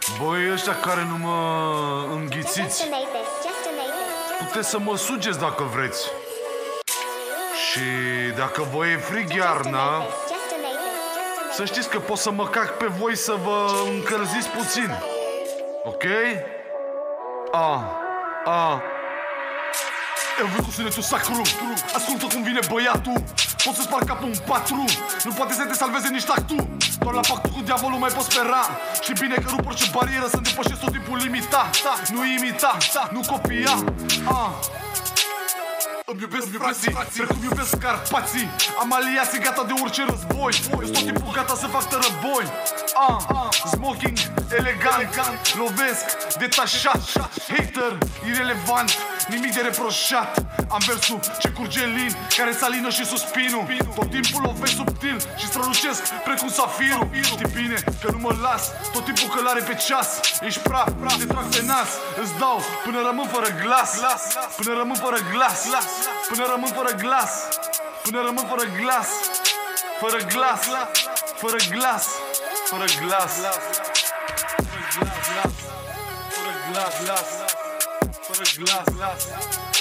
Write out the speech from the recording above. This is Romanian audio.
Băi, ăștia care nu mă înghițiți, puteți să mă sugeți dacă vreți. Și dacă vă e frig iarna, să știți că pot să mă cac pe voi să vă încălziți puțin. Ok? Eu vin cu sunetul sacru. Ascultă cum vine băiatul. Pot să sparg capul un patru. Nu poate să te salveze nici tactul. Doar la pactul cu diavolul mai poți spera. Și bine că rup orice barieră, să depășesc tot timpul limita. Nu imita, nu copia. Îmi iubesc frații, precum iubesc Carpații. Am aliații gata de orice război. Eu tot timpul gata să fac tărăboi. Smoking, elegant, lovesc, detașat. Hater, irelevant, nimic de reproșat. Am versul ce curge lin, care salină și suspinul. Tot timpul lovesc subtil și strălucesc precum safirul. Știi bine că nu mă las, tot timpul călare pe ceas. Ești praf, te trag pe nas. Îți dau până rămân fără glas. Până rămân fără glas. Până rămân fără glas. Până rămân fără glas. Fără glas. Fără glas. Fără glas. Fără glas. Fără glas. Fără glas.